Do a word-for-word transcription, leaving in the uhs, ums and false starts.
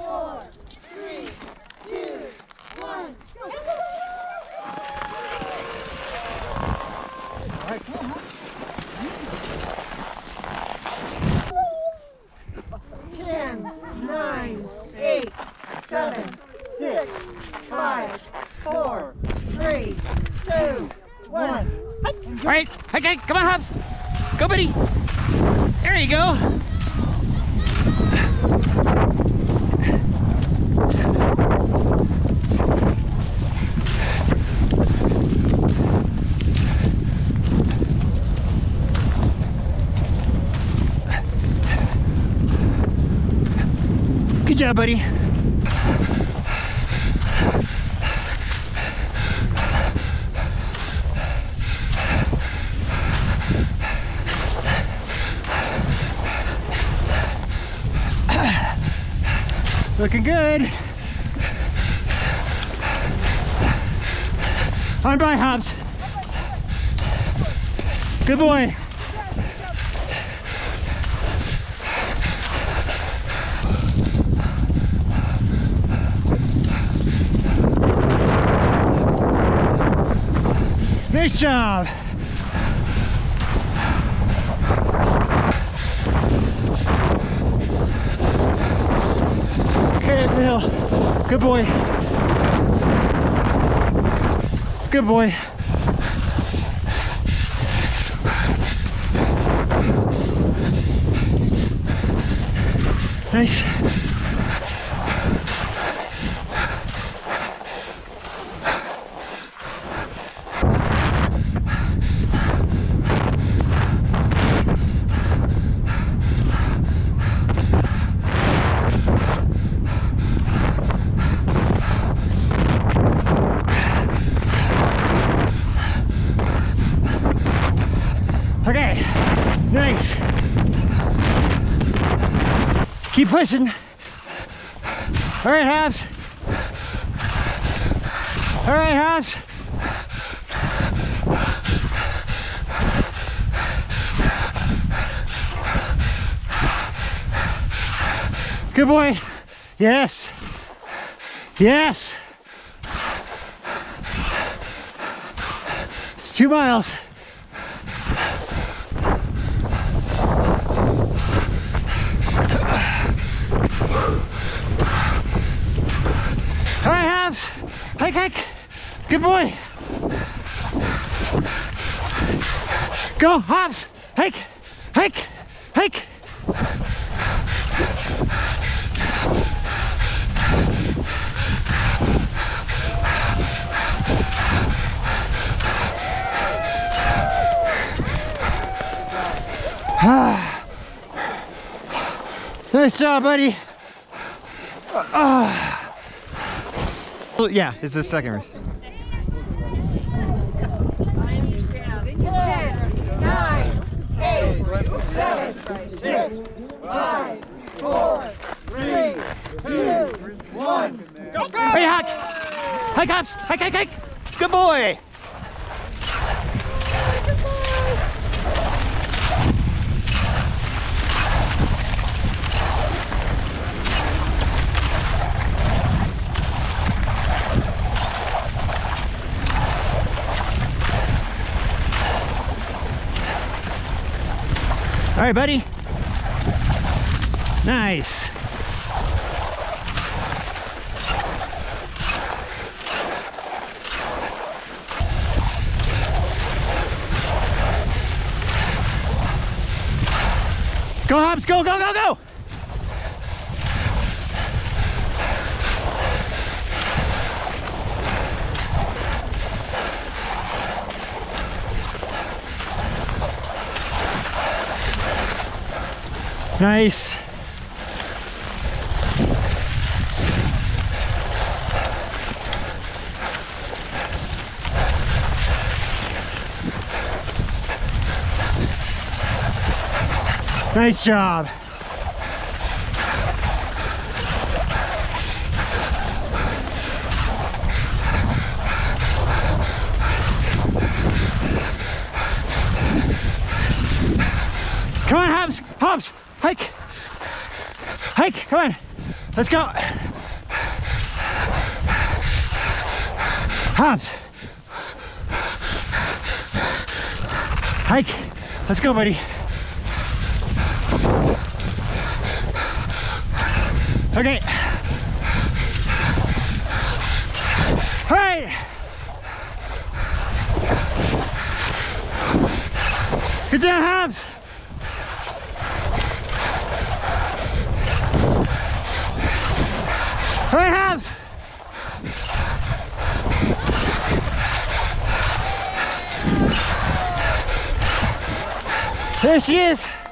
four, three, two, one, go! All right, come on, ten, nine, eight, seven, six, five, four, three, two, one. all right, okay, come on, Hobbs. Go, buddy. There you go. Good job, buddy. Looking good. On by, Hobbs. Good boy. Nice job. Okay, up the hill. Good boy. Good boy. Nice. Okay, nice. Keep pushing. All right, Hobbs. All right, Hobbs. Good boy. Yes. Yes. It's two miles. All right, Hobbs. Hike, hike. Good boy. Go, Hobbs. Hike, hike, hike. Nice job, buddy. Uh, uh. Yeah, it's the second race. ten, nine, eight, seven, six, five, four, three, two, one. Go, go! Wait, hike! Hike, Hobbs! Hike, hike, hike! Good boy! All right, buddy. Nice. Go, Hobbs, go, go, go, go! Nice. Nice job. Come on, Hobbs, Hobbs, hike, hike, come on, Let's go. Hobbs. Hike. Let's go, buddy. Okay. All right. Good job, Hobbs. All right, Hobbs. There she is.